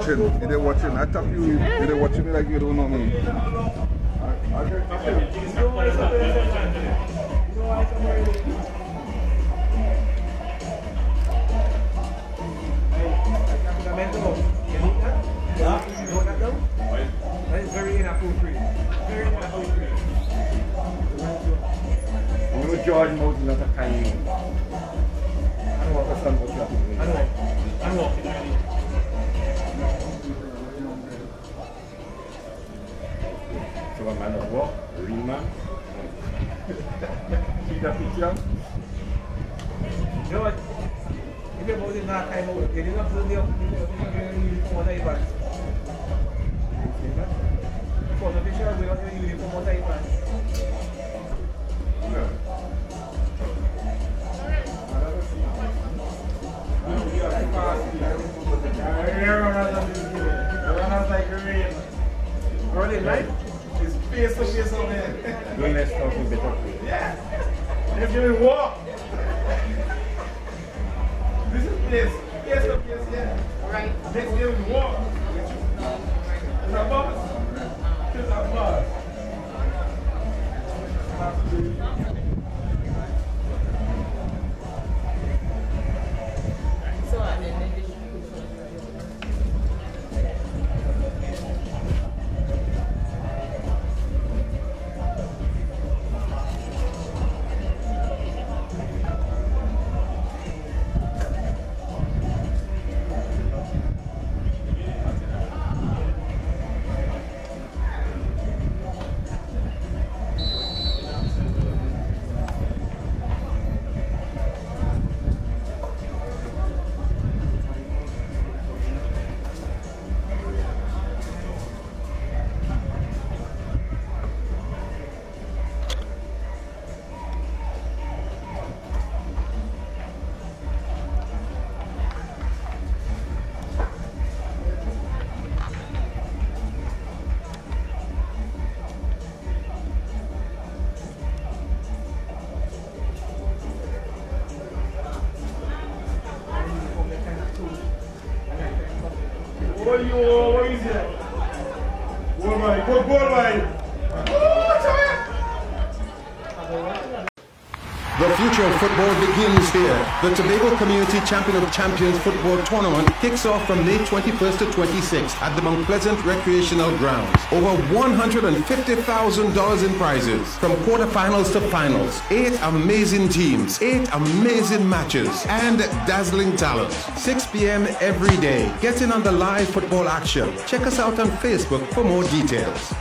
watching. You there watching. I thought you there watching me like you don't know me. That is very inappropriate. Very inappropriate. You know George knows not a kind. I don't want to stand what you have to do. I'm walking. So a man of walk, Rima. See that picture? You know what? If you're about in that time, you didn't observe the uniform on the event. For the picture, we don't have a uniform on the event. Running right? It's face to face on there. Doing that stuff in better way. Yeah. If you walk. This is place. Face to face, yeah. Right. Next day we walk. It's a bus. It's a bus. What is it? Good boy. The future of football begins here. The Tobago Community Champion of Champions Football Tournament kicks off from May 21st to 26th at the Mount Pleasant Recreational Grounds. Over $150,000 in prizes from quarterfinals to finals. 8 amazing teams, 8 amazing matches, and dazzling talent. 6 p.m. every day. Get in on the live football action. Check us out on Facebook for more details.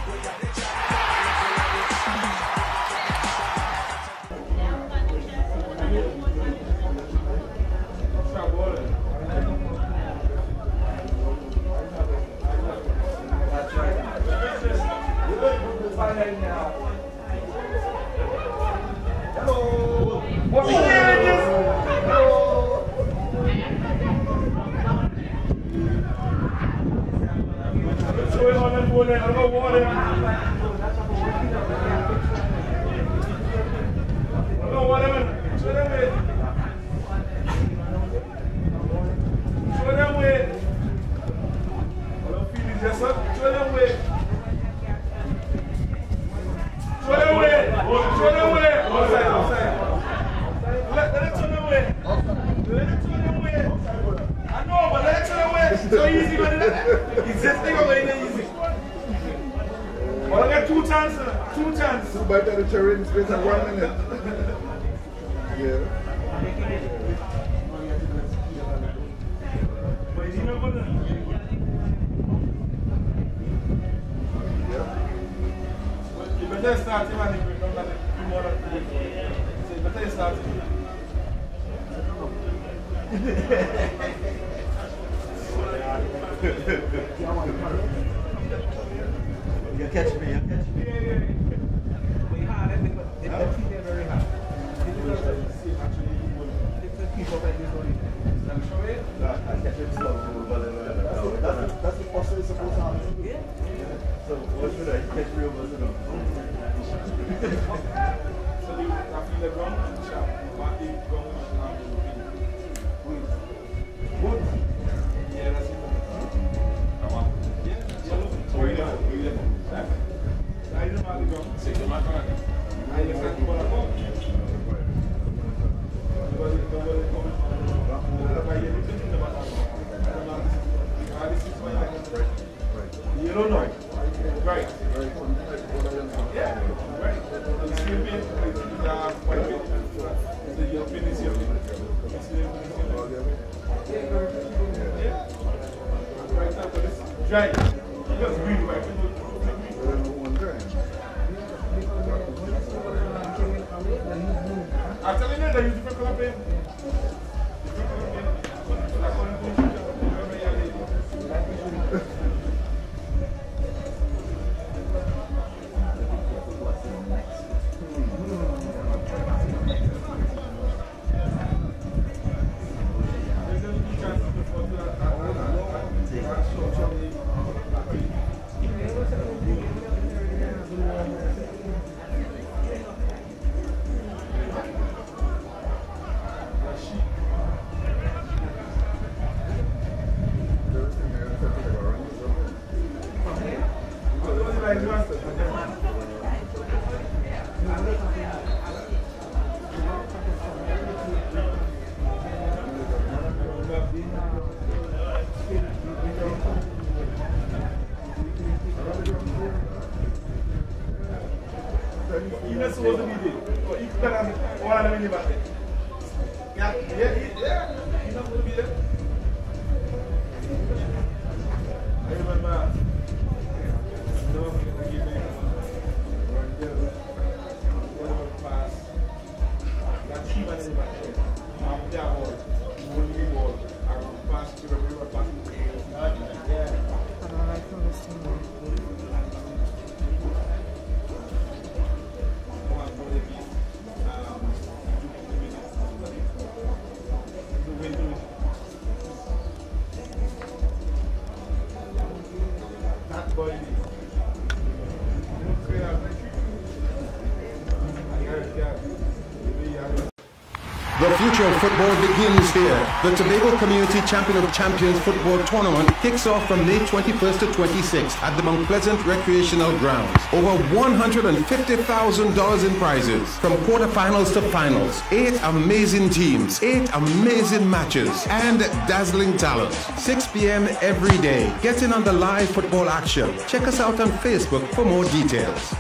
Dry. Just green, right? I'm telling you that you different color paint. The future of football begins here. The Tobago Community Champion of Champions Football Tournament kicks off from May 21st to 26th at the Mount Pleasant Recreational Grounds. Over $150,000 in prizes from quarterfinals to finals. 8 amazing teams, 8 amazing matches, and dazzling talent. 6 p.m. every day. Get in on the live football action. Check us out on Facebook for more details.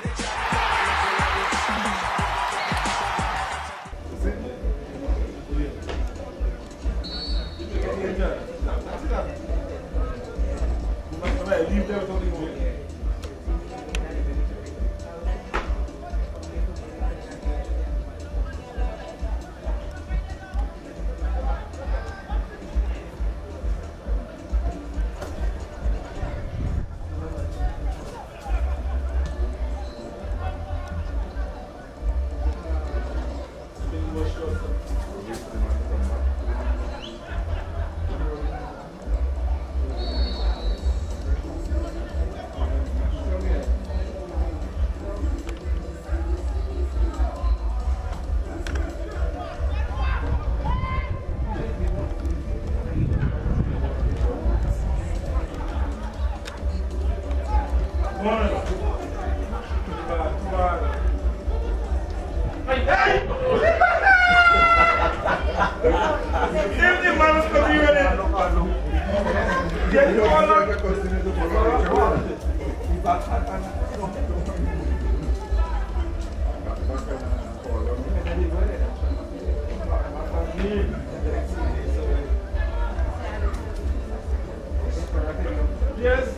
Yes.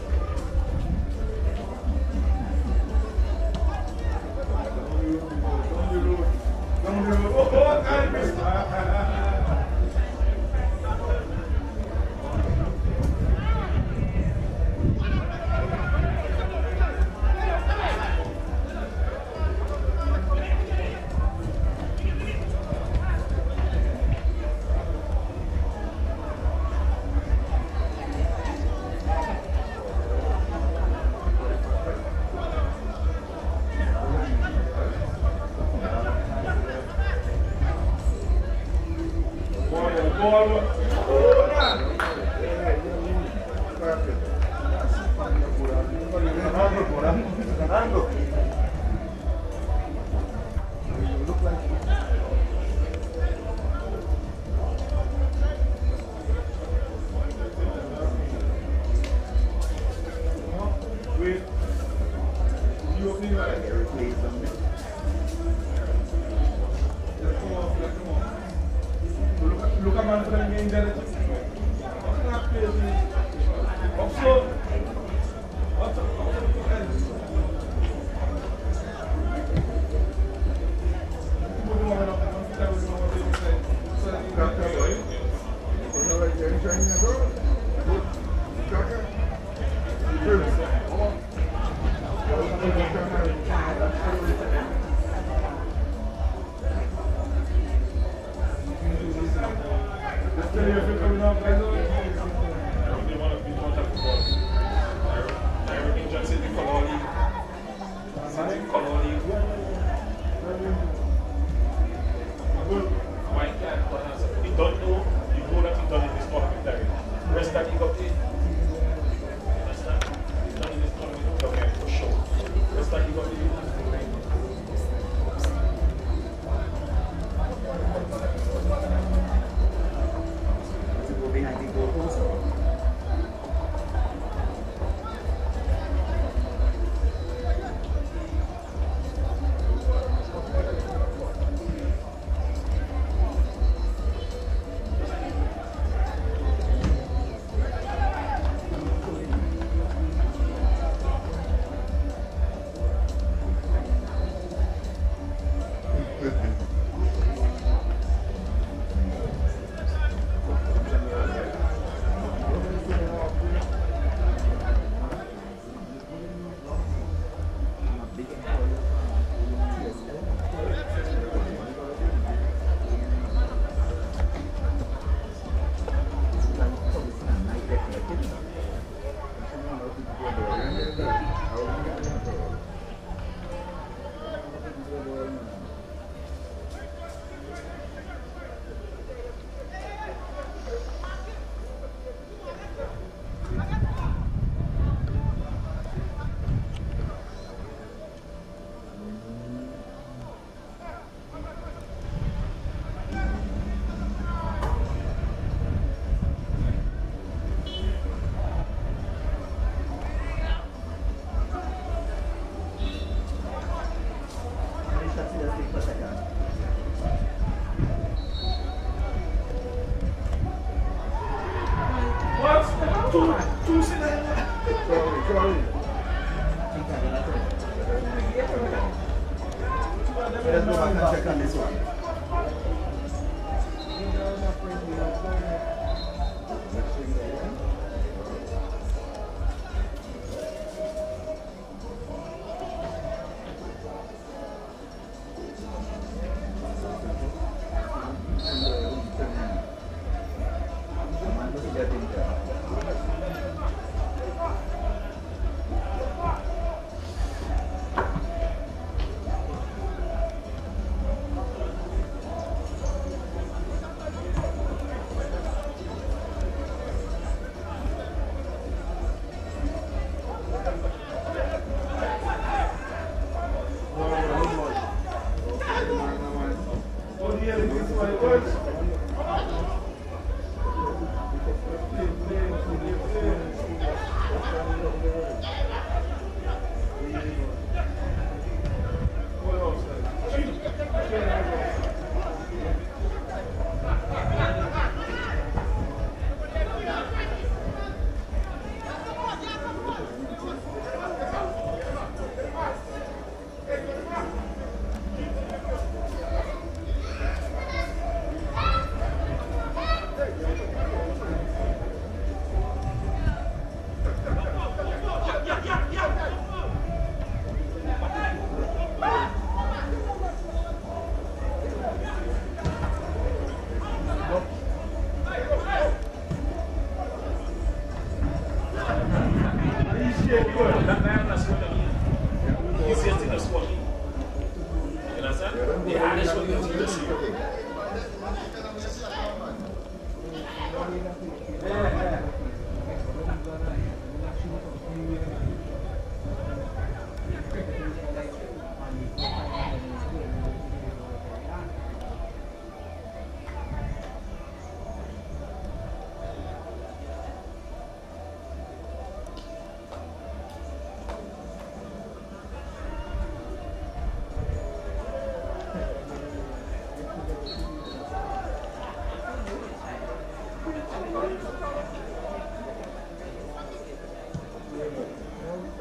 Let's go back and check on this one.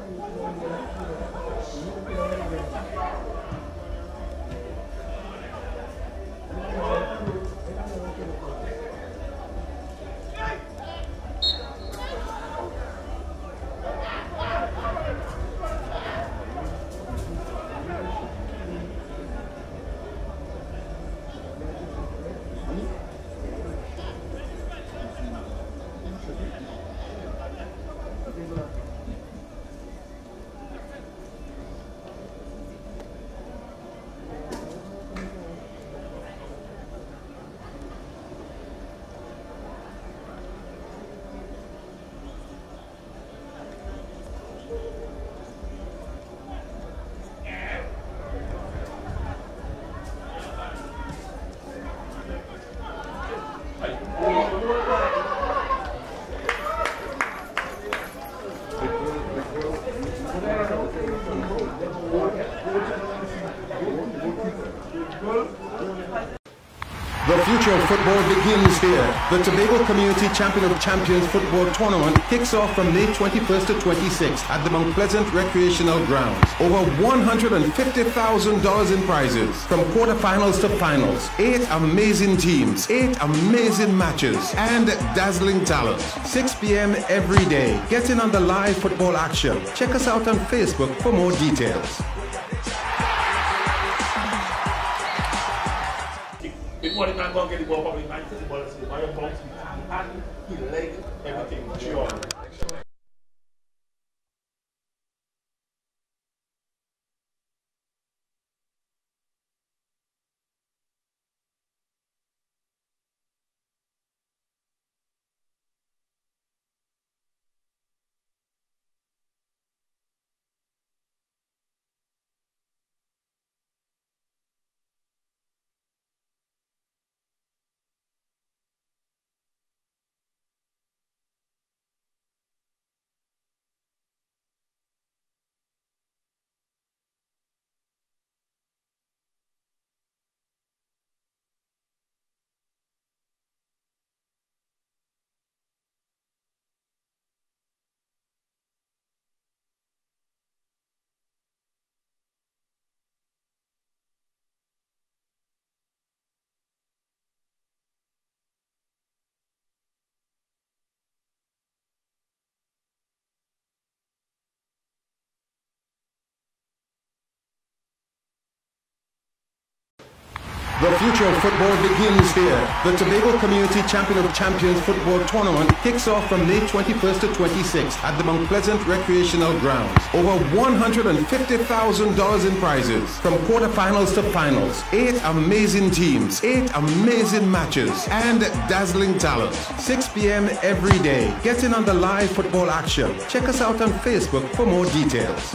The future of football begins here. The Tobago Community Champion of Champions Football Tournament kicks off from May 21st to 26th at the Mount Pleasant Recreational Grounds. Over $150,000 in prizes from quarterfinals to finals. 8 amazing teams, 8 amazing matches, and dazzling talent. 6 p.m. every day. Get in on the live football action. Check us out on Facebook for more details. Before the man go and get the ball, probably man take the ball and say, why you bounce with the hand, the leg, everything, sure. The future of football begins here. The Tobago Community Champion of Champions Football Tournament kicks off from May 21st to 26th at the Mount Pleasant Recreational Grounds. Over $150,000 in prizes from quarterfinals to finals. 8 amazing teams, 8 amazing matches, and dazzling talent. 6 p.m. every day. Get in on the live football action. Check us out on Facebook for more details.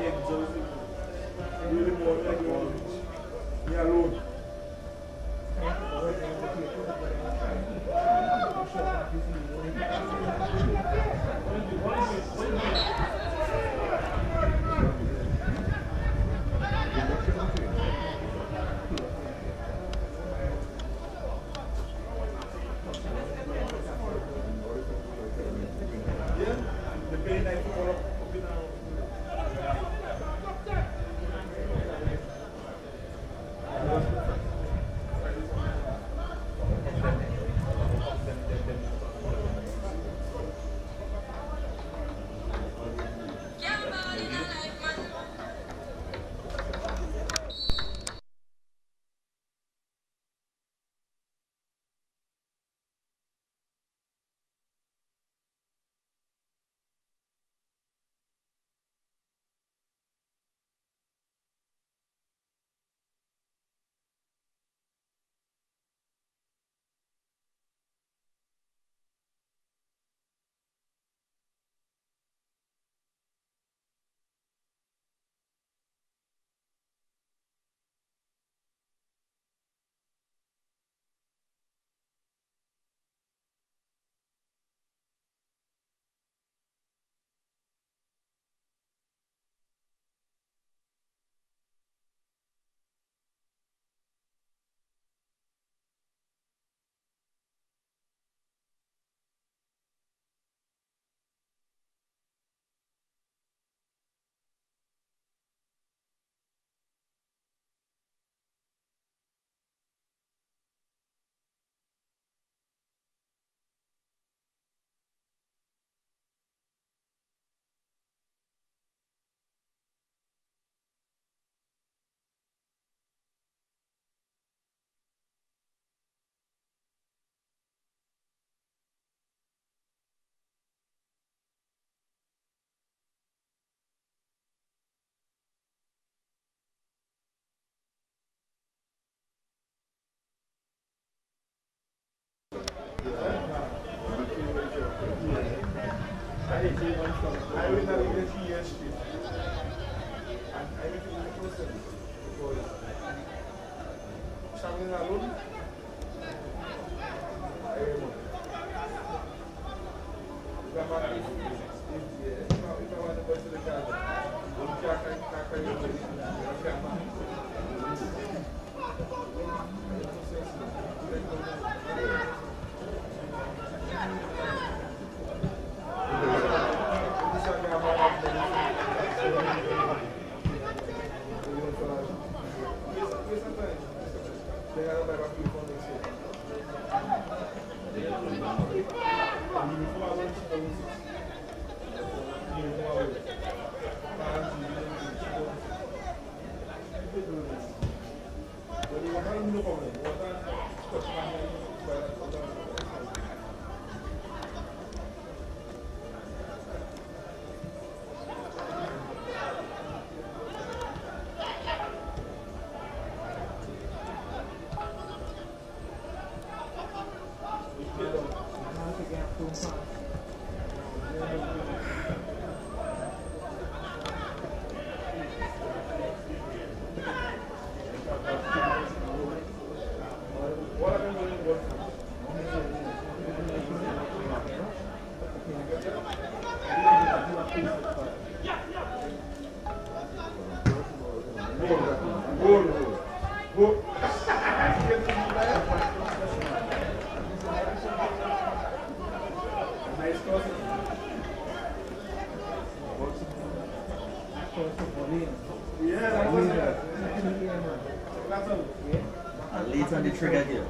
Leads on the trigger here.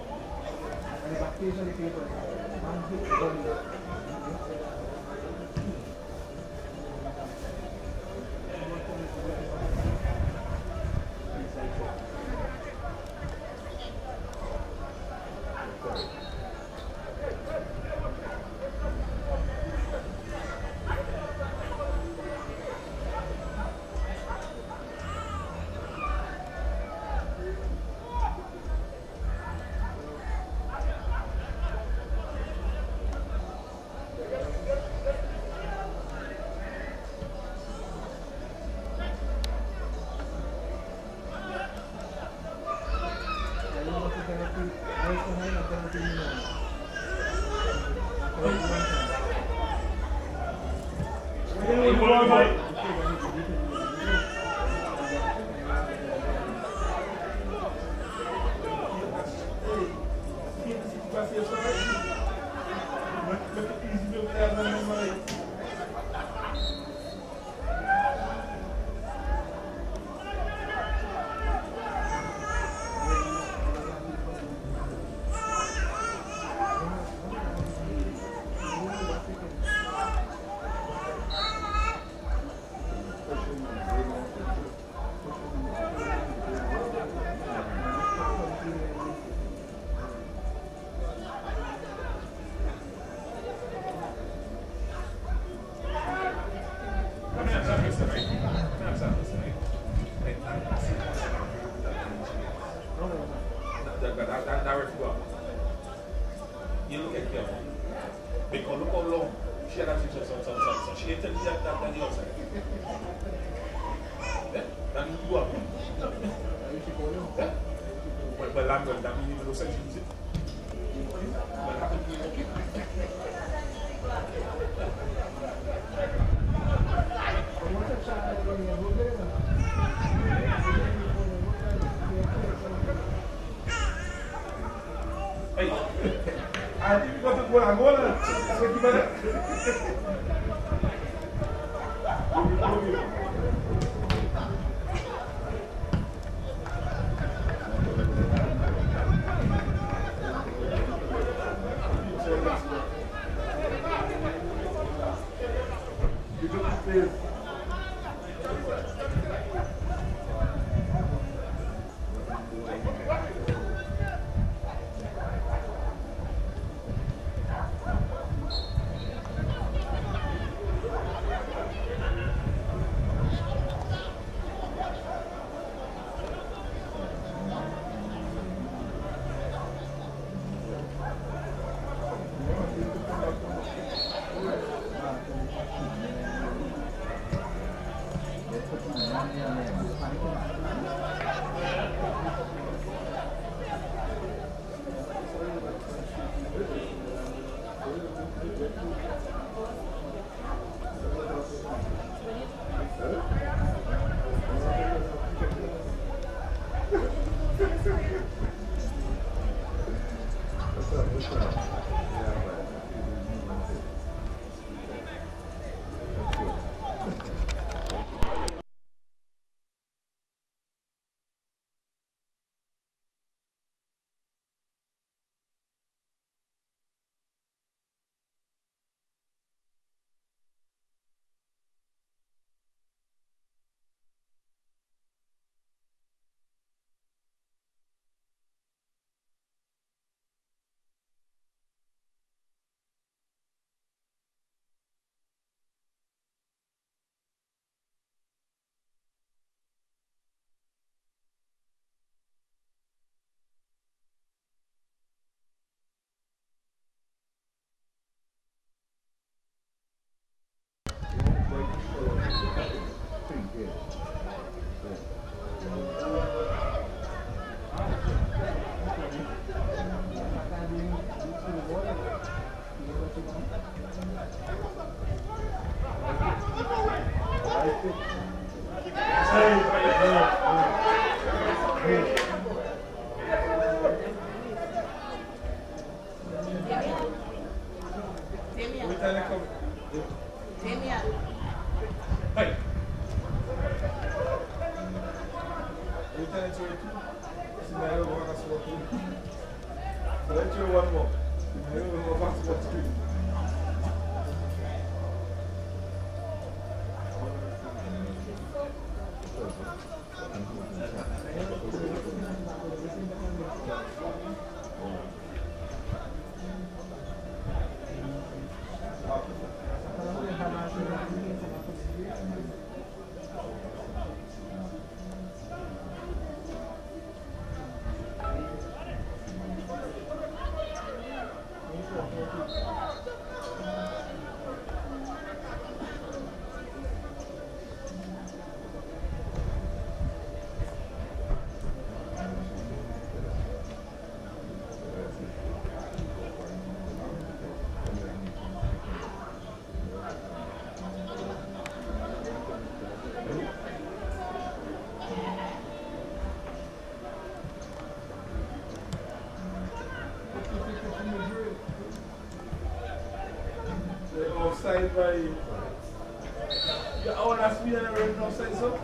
everybody. Yeah, oh, that's me and everybody don't say so.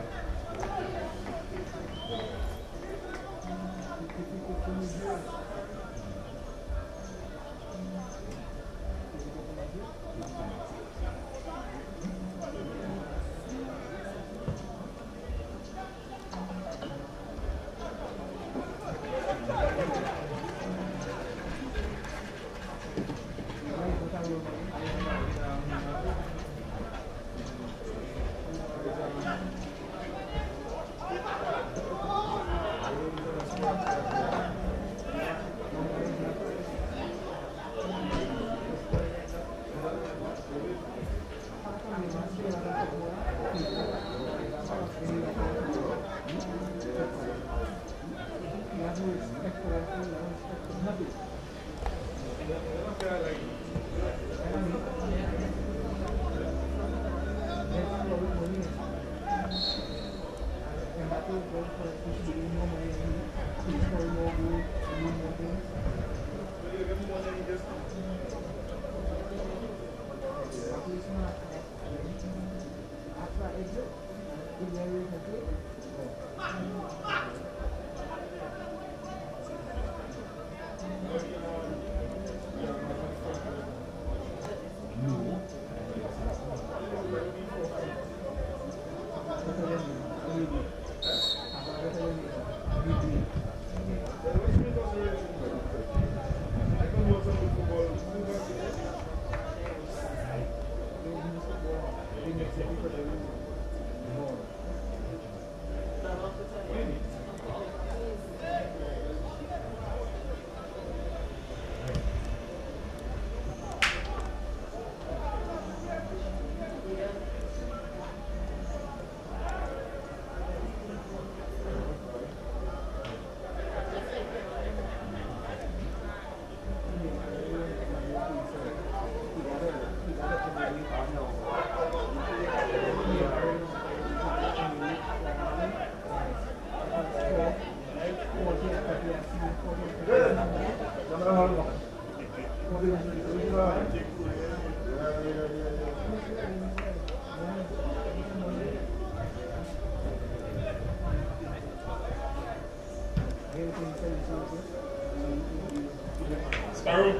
Sparrow,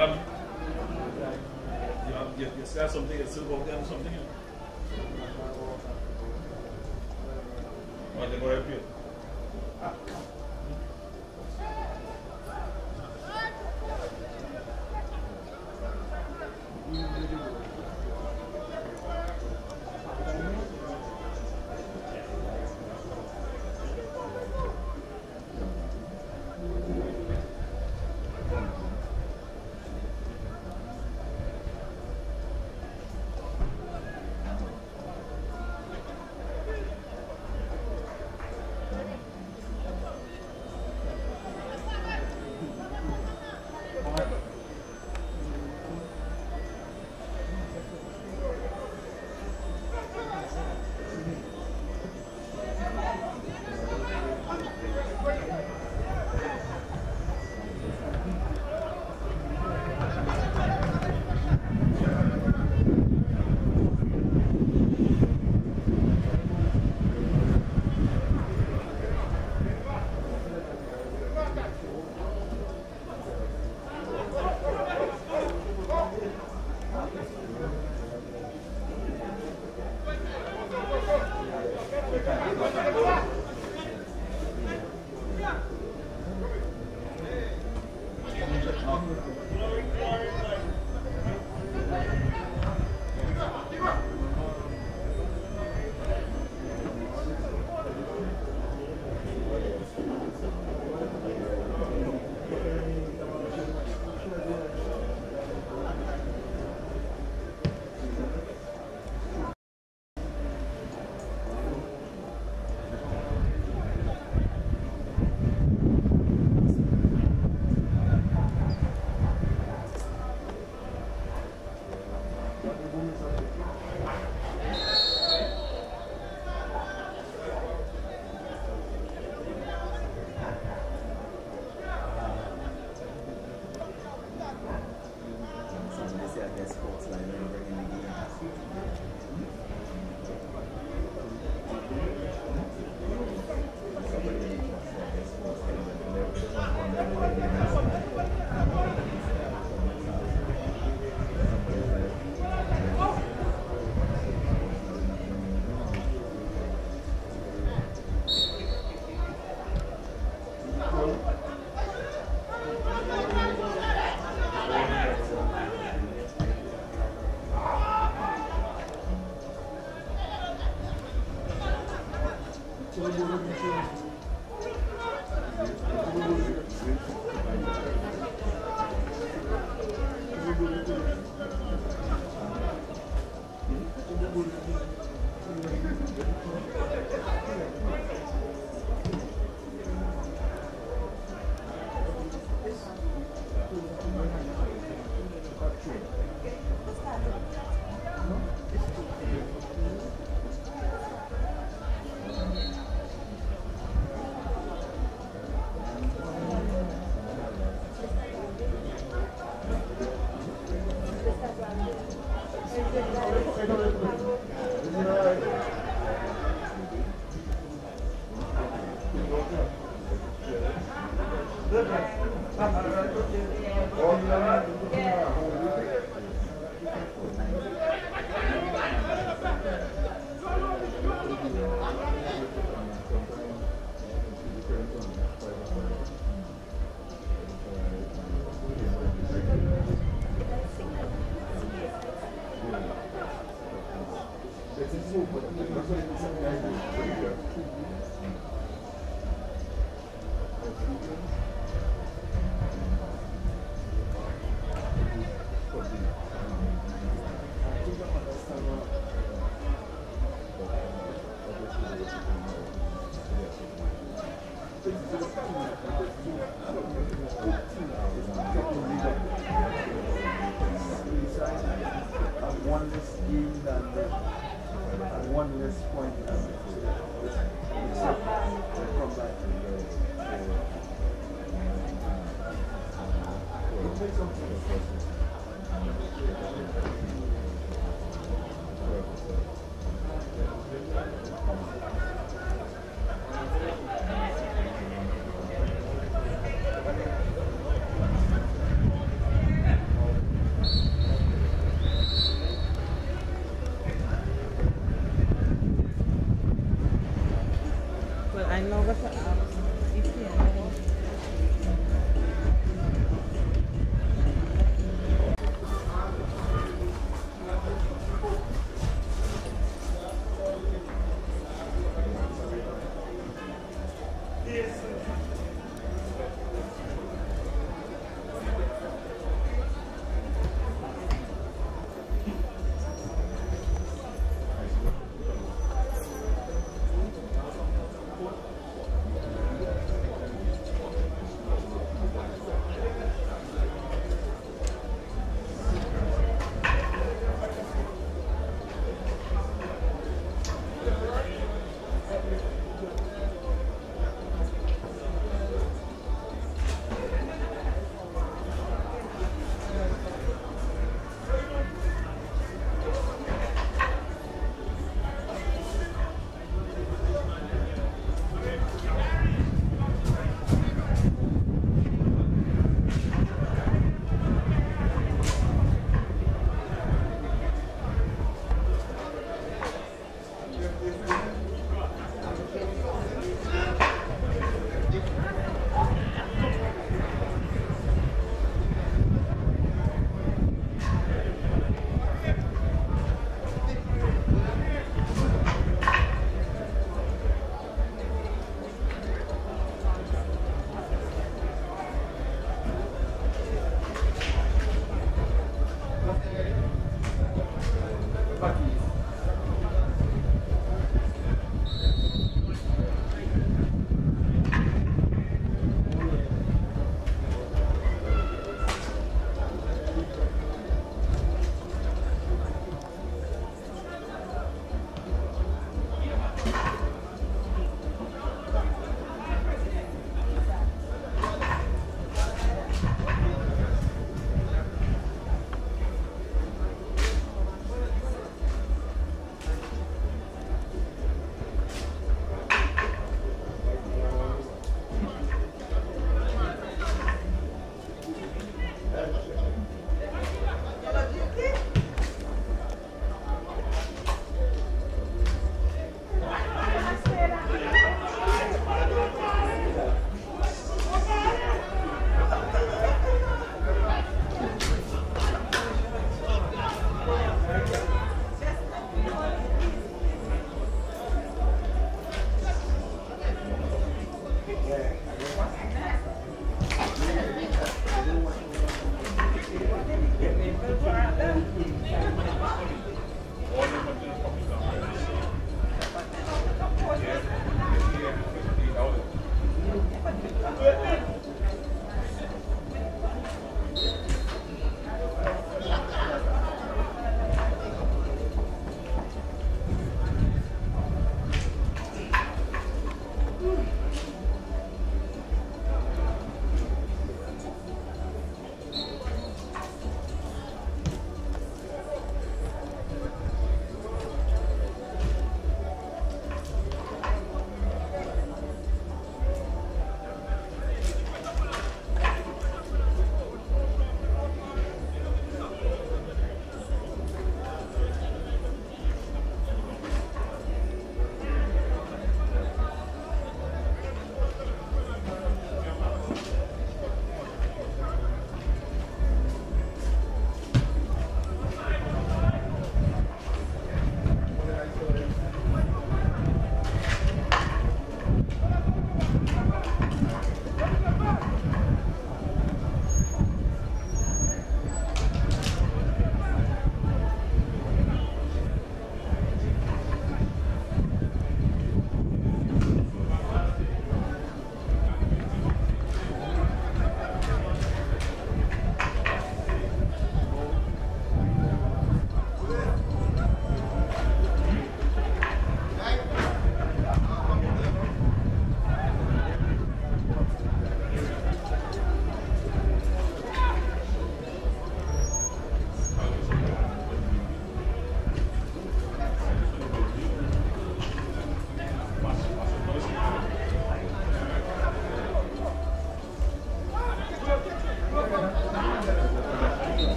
you say something, you still go there or something? Or they go help you?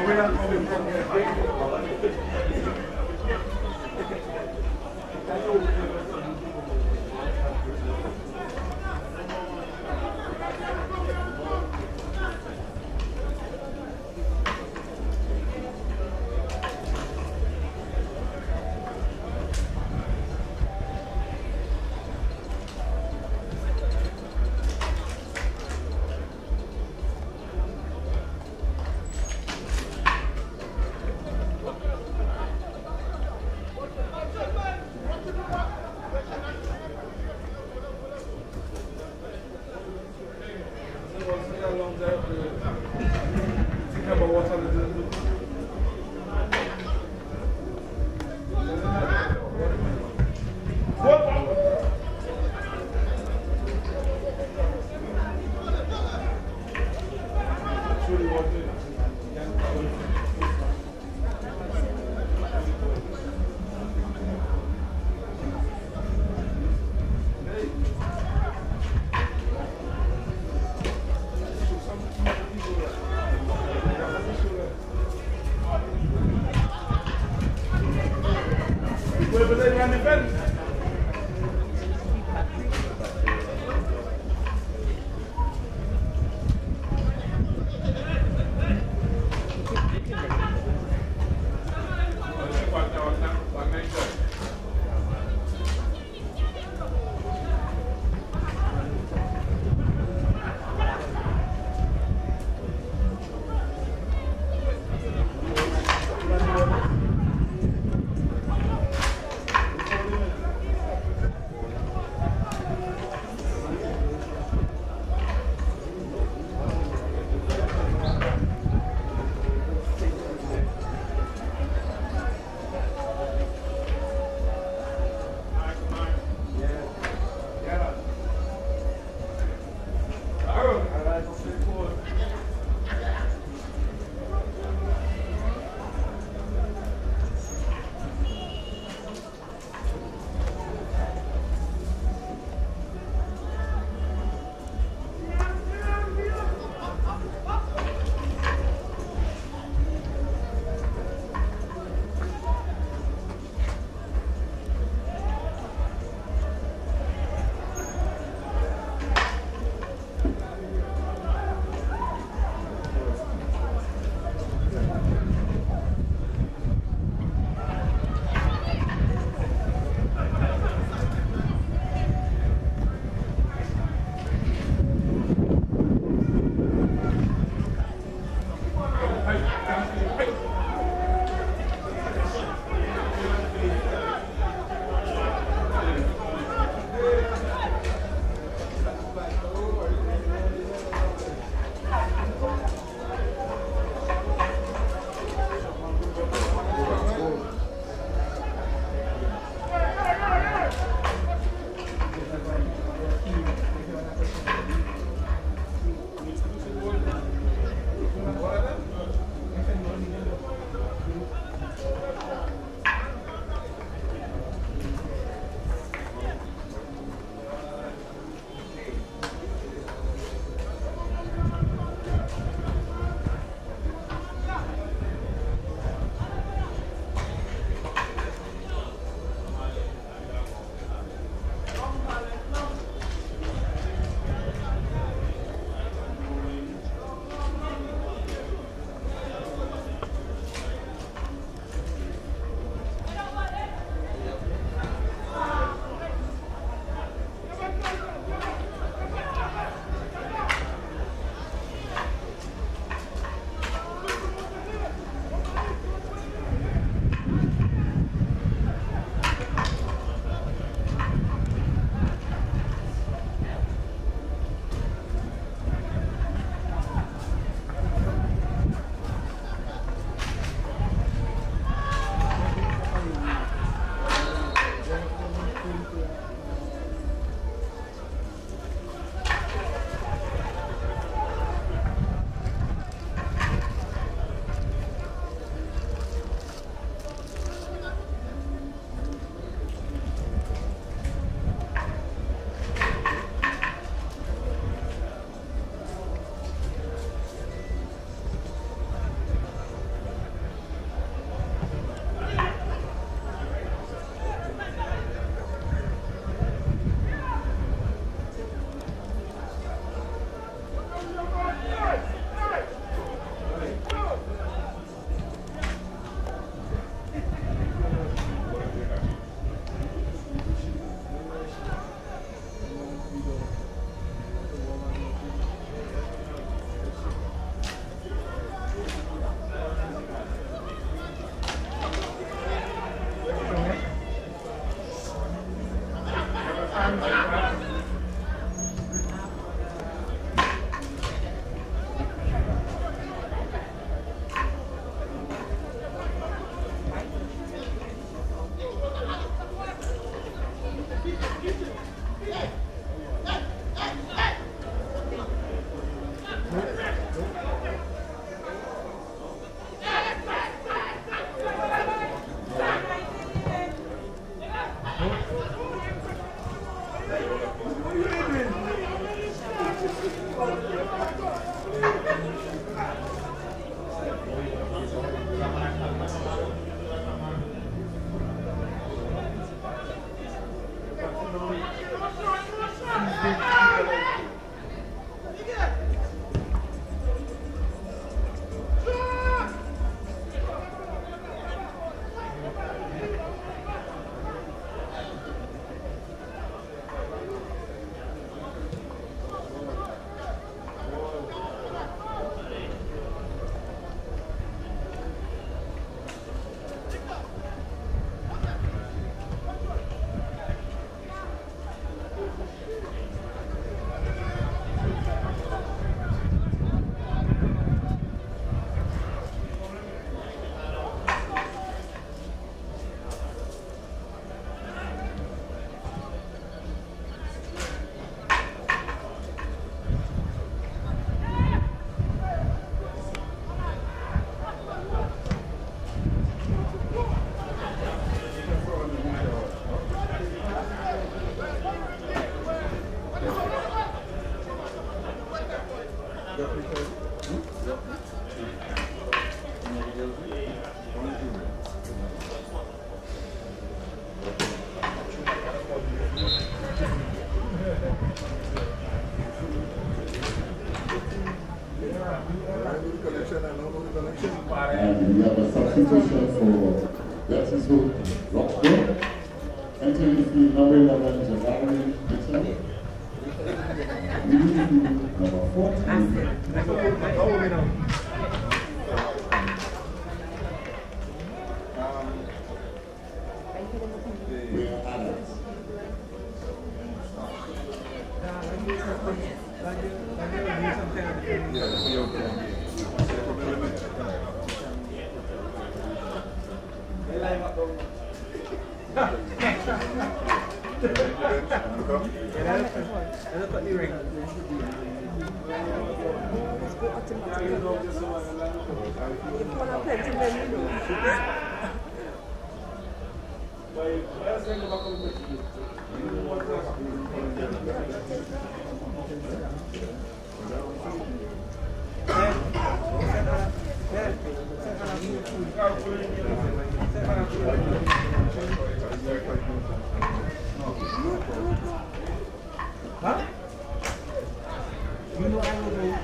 where I'm coming from. And we have a substitution for Betsy Rockwood. Entering the field, number 11, Javari Mitchell. Number 14. We are Adams. Huh? You know I will go.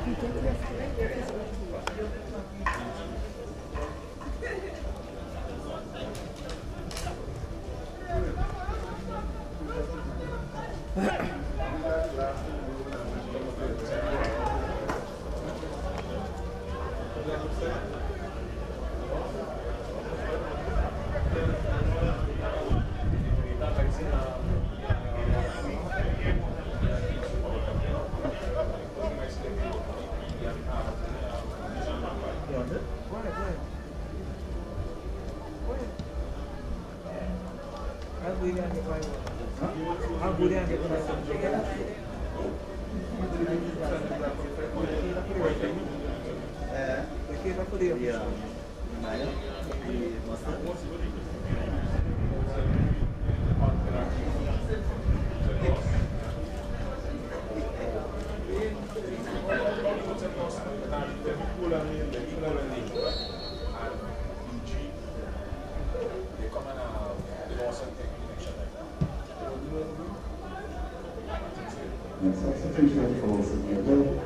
And substitution for Sydney.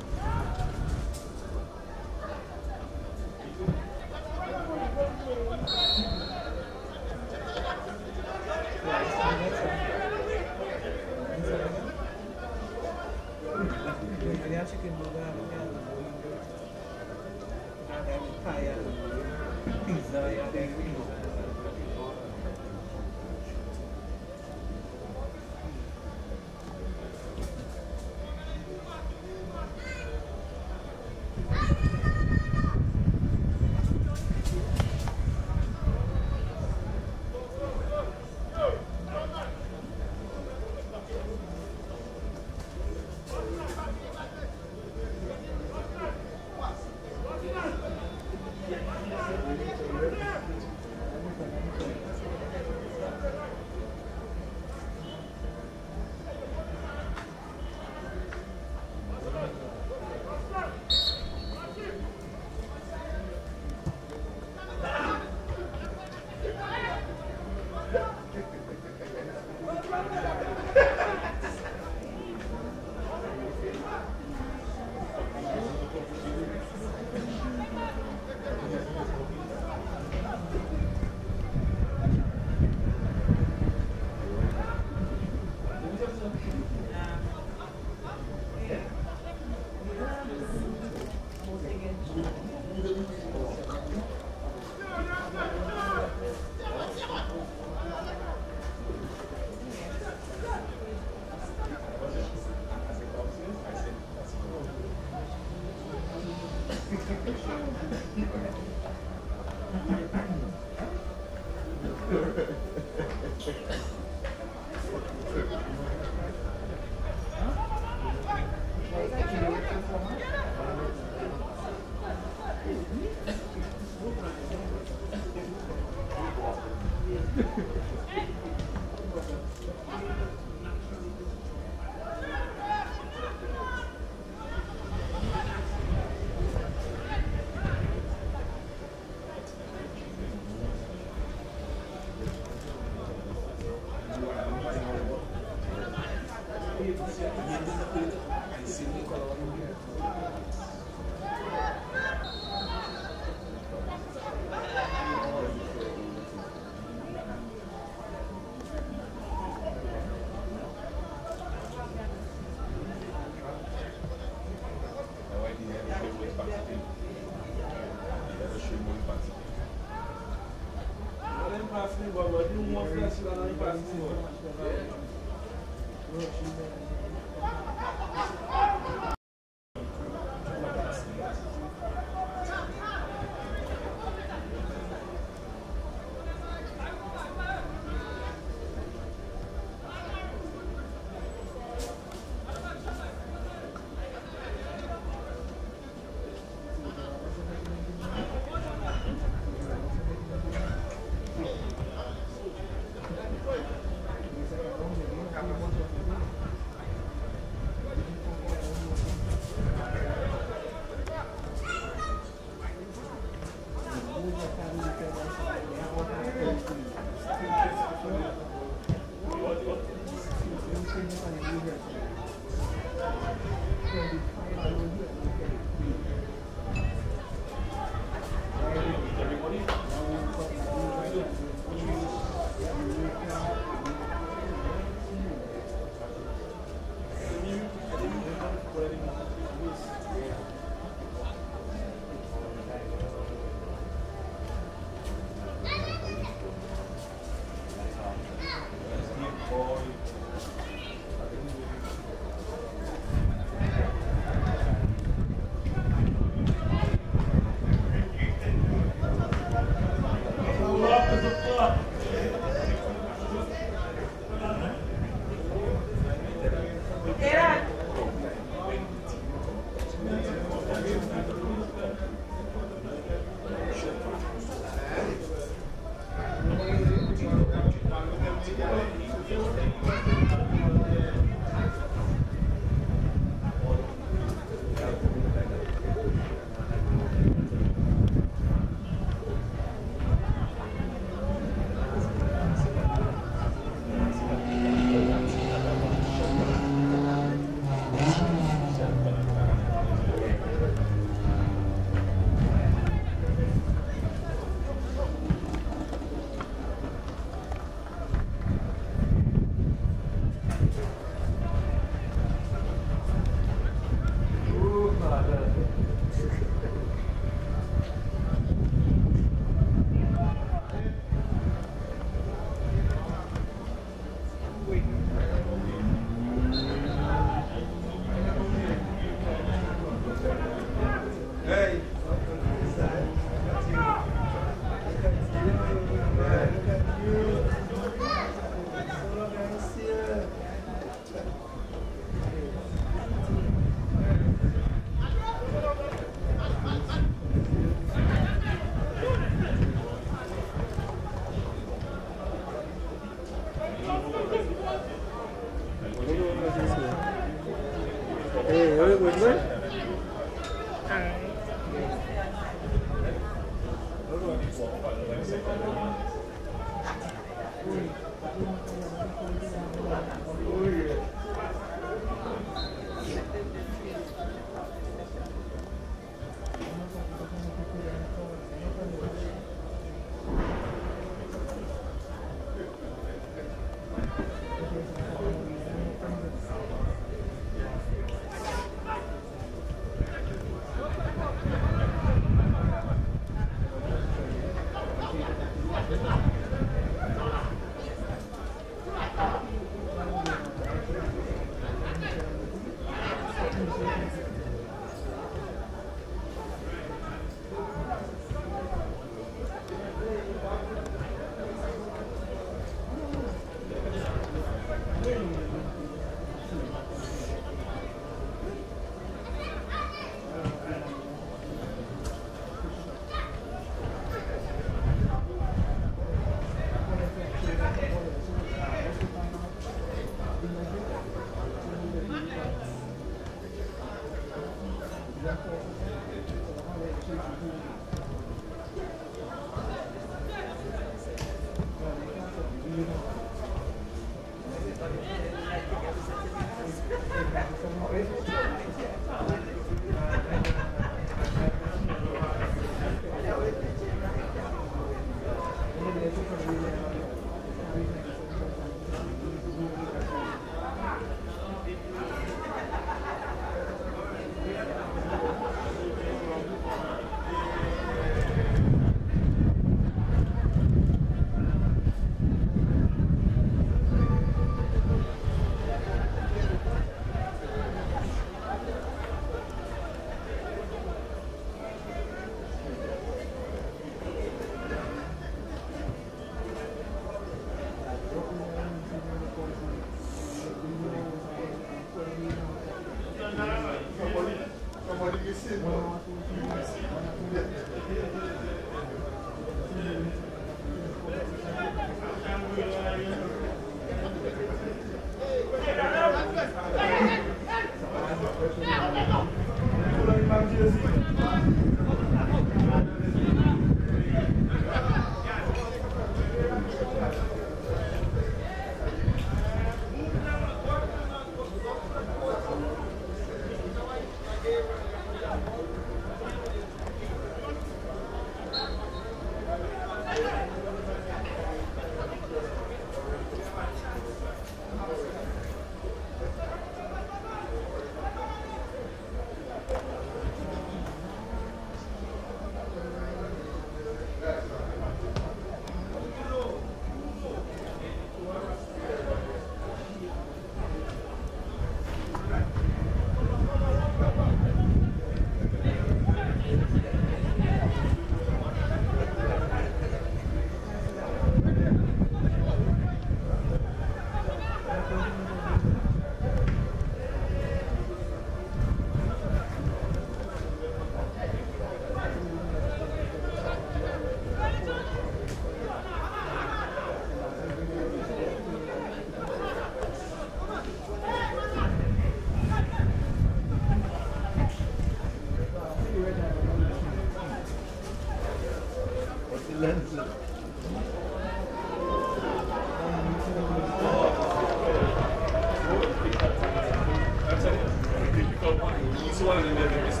one and then this.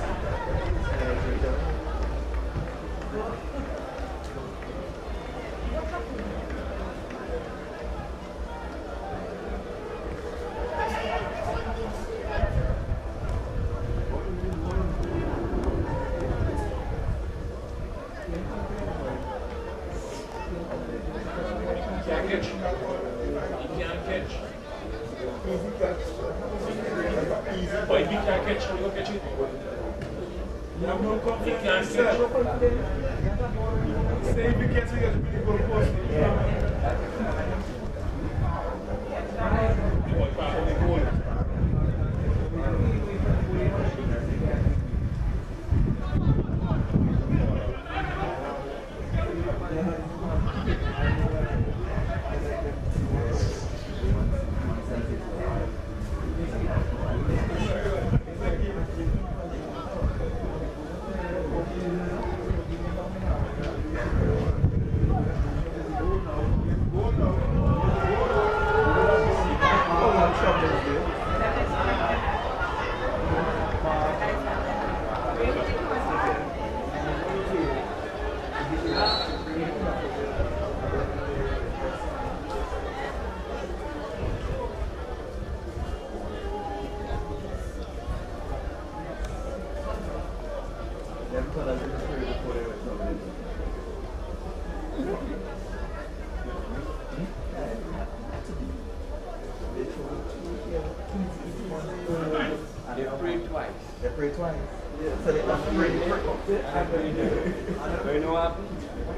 They pray twice. Yeah. So they have to pray the first one. You know what happened?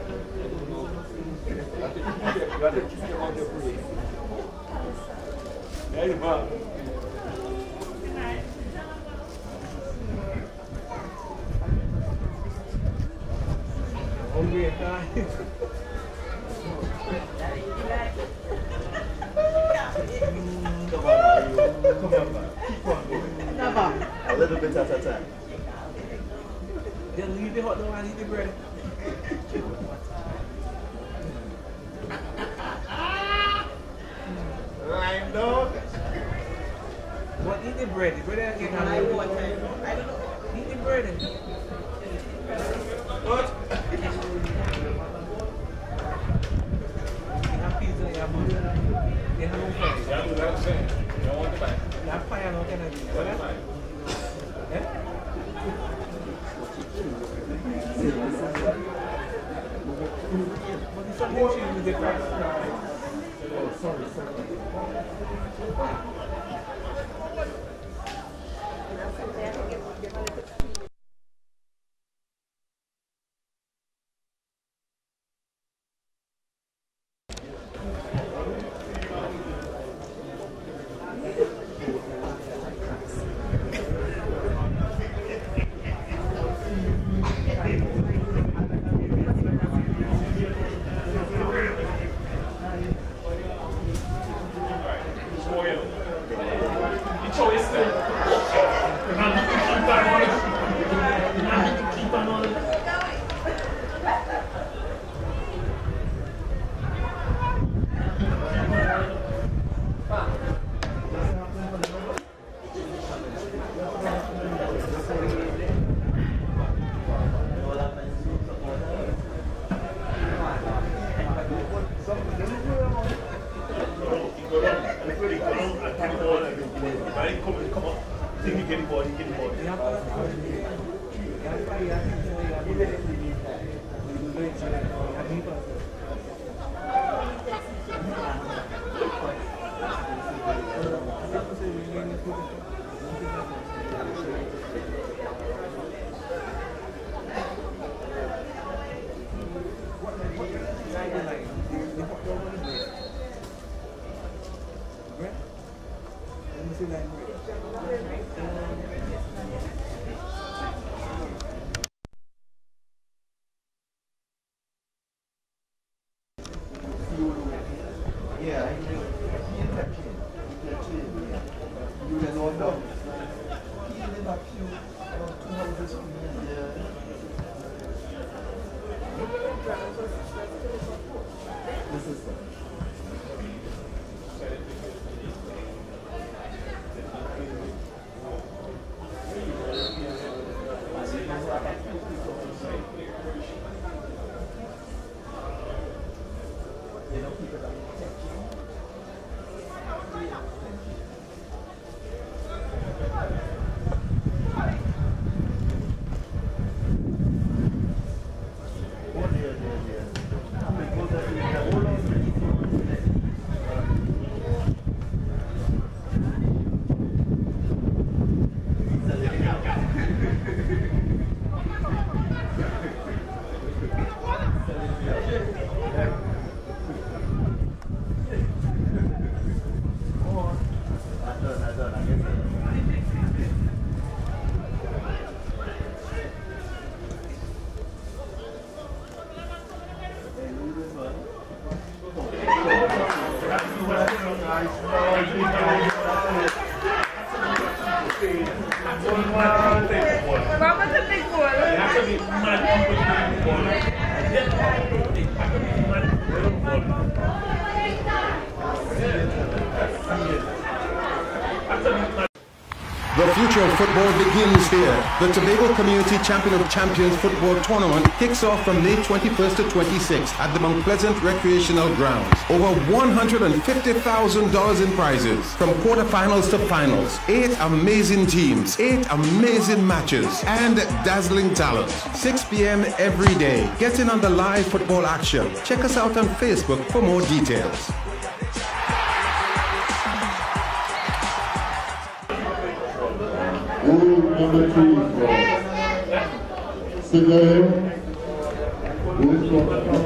You have to keep your mouth to pray. There you go. Hungry and dying. Come on, keep on going. Never. A little bit at a time. Then leave the hot dog and eat the bread. Lime dog. What, eat the bread? The bread I get I want it. I don't know. Eat the bread. What? You have pizza, you have butter. You have no fries. Yeah, that's what I'm saying. You don't want the bag. You have fire, no kind of thing. What am I? But it's something she with the price. Oh, sorry. Vamos a big The future of football begins here. The Tobago Community Champion of Champions Football Tournament kicks off from May 21st to 26th at the Mount Pleasant Recreational Grounds. Over $150,000 in prizes from quarterfinals to finals. 8 amazing teams, 8 amazing matches, and dazzling talent. 6 p.m. every day. Get in on the live football action. Check us out on Facebook for more details. Rule number 3 for Sigler. Rule from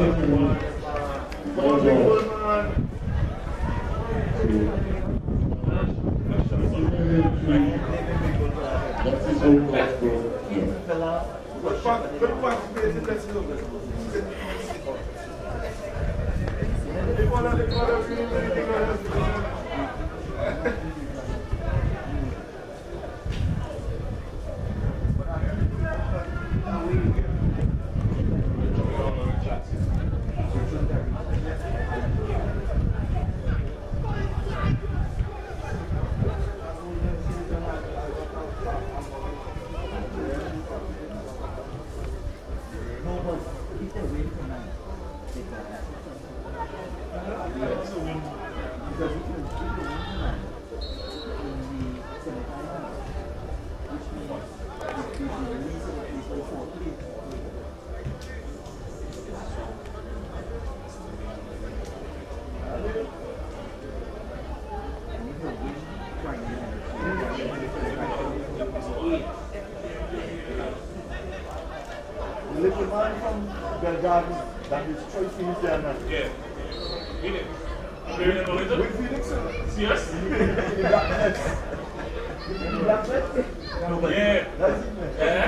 little man from Belgrade that is Troy Phoenix there now. Yeah. Phoenix. With Phoenix, sir? Yes. In Black Nets. In Black Nets? Yeah. That's it, man. Yeah.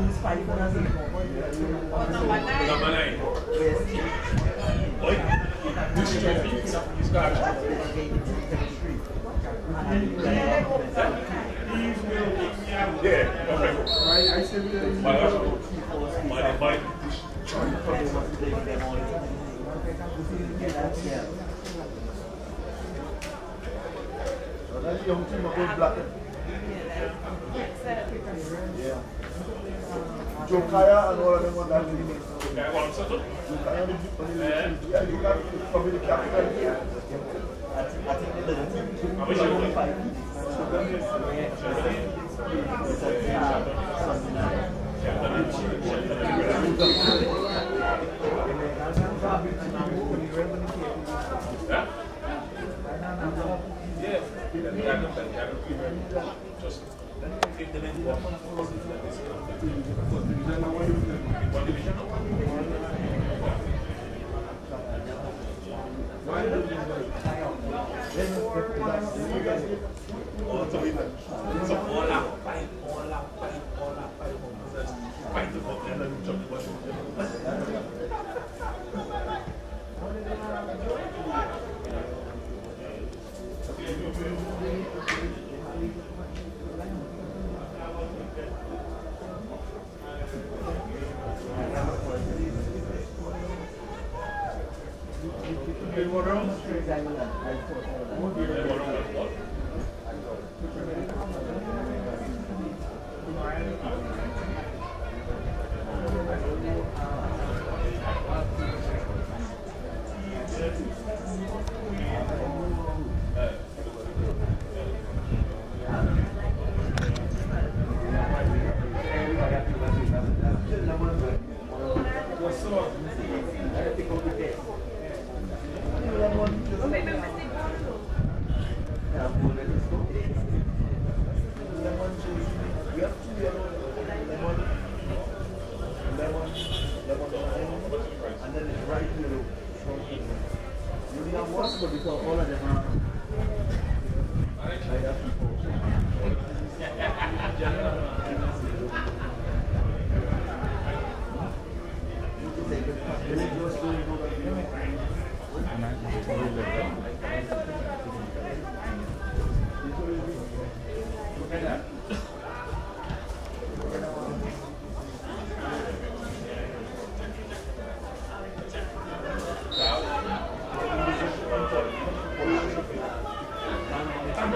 Number 9. Oi. This is Troy Phoenix. He's got it. Yeah. Okay. I said, My that's the young team of Black. Yeah. Joe Kaya and all of them on that team. Yeah, well, so Joe Kaya on the yeah, you got probably the captain here. I think the little team. how much you want? Just if the lady walks on the floor, one division.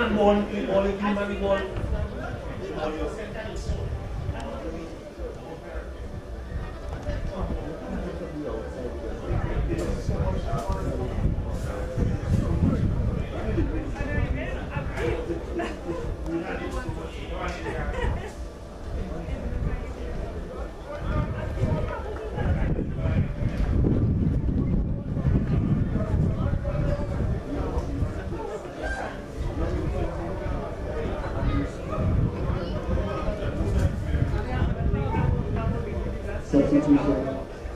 ball, all the team and the ball. Substitution.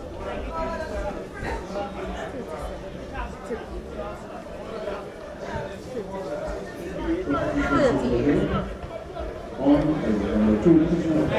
On number 2 position of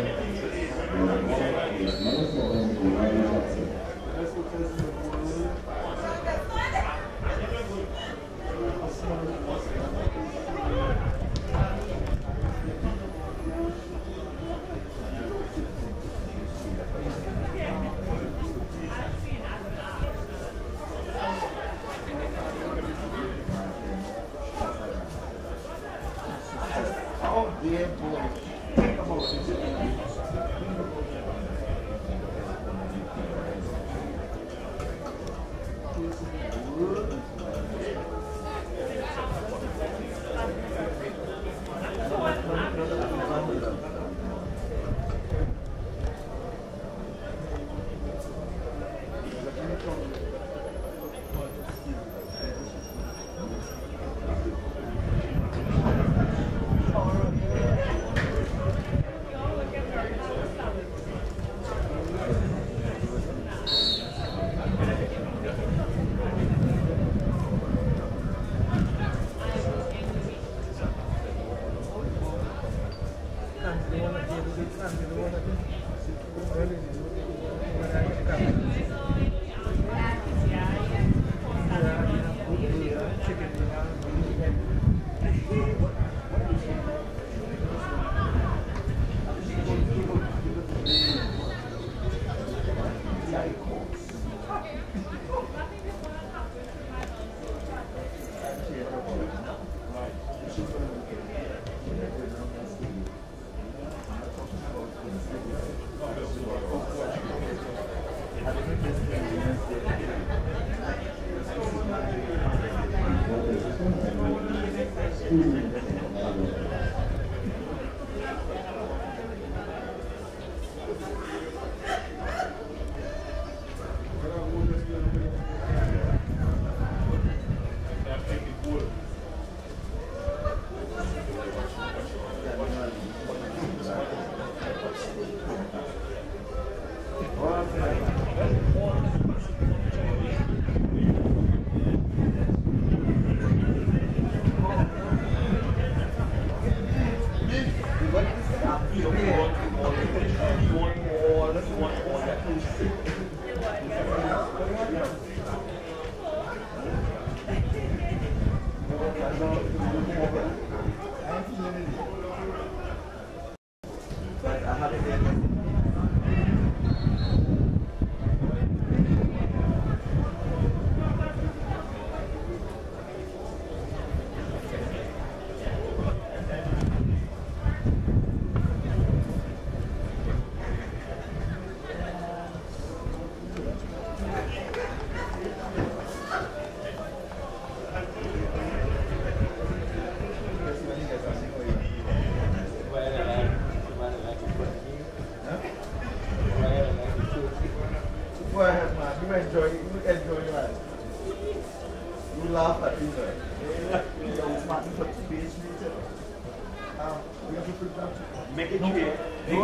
Make it clear.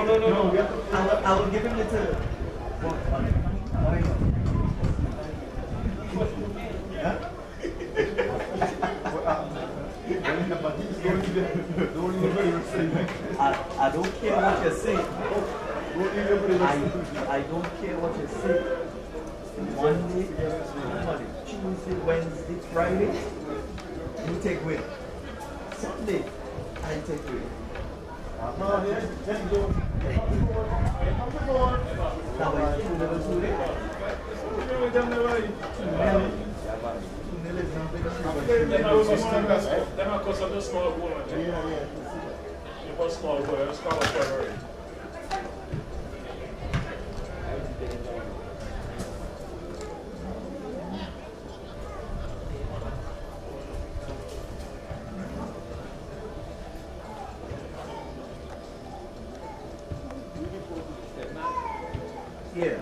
No. I will give him the two. I don't care what you say. I don't care what you say. Monday, Tuesday, Wednesday, Friday, you take win. Sunday, I take win. Now it's 2 level 2 day. Them are custom the small goal, man. Yeah. You put small goal, you score a score. Yeah.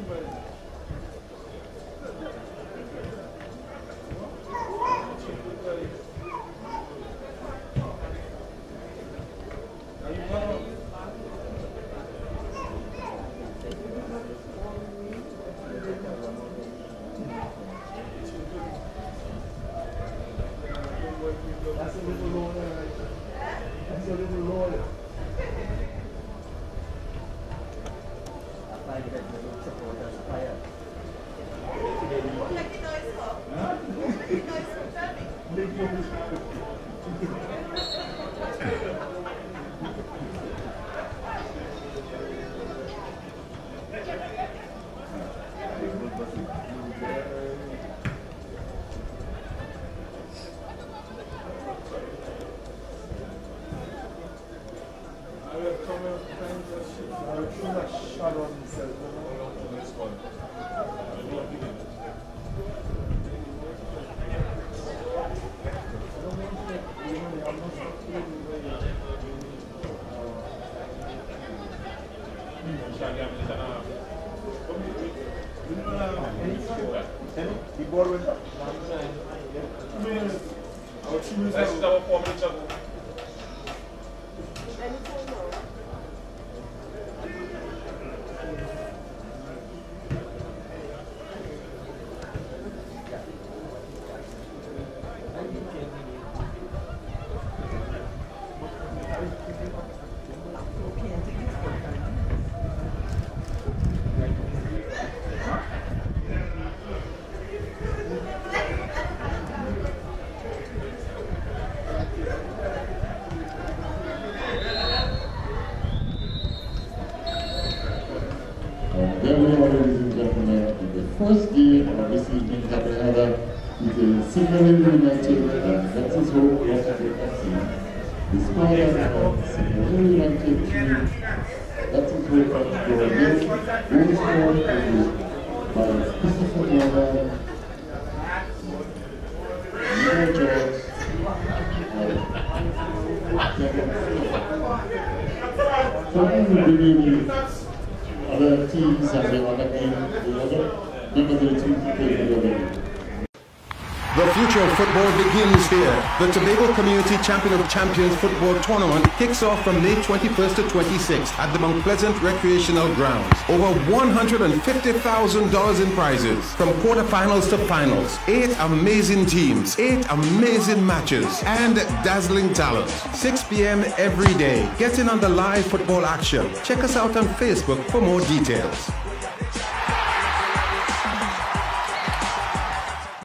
That's a little lower. That's a little lower. The ball went up. 2 minutes. That's our 4 minutes ago. There we are, ladies and gentlemen, in the first game of this evening that we had between Singapore United and Betsy's Hope Rockford FC. The score is Singapore United 2, Betsy's Hope Rockford 1. Goal scored by Christopher Toba, Neil George, and other teams and the other members of the team to play the other game. The future of football begins here. The Tobago Community Champion of Champions football tournament kicks off from May 21st to 26th at the Mount Pleasant Recreational Grounds. Over $150,000 in prizes from quarterfinals to finals. 8 amazing teams, 8 amazing matches, and dazzling talent. 6 p.m. every day. Get in on the live football action. Check us out on Facebook for more details.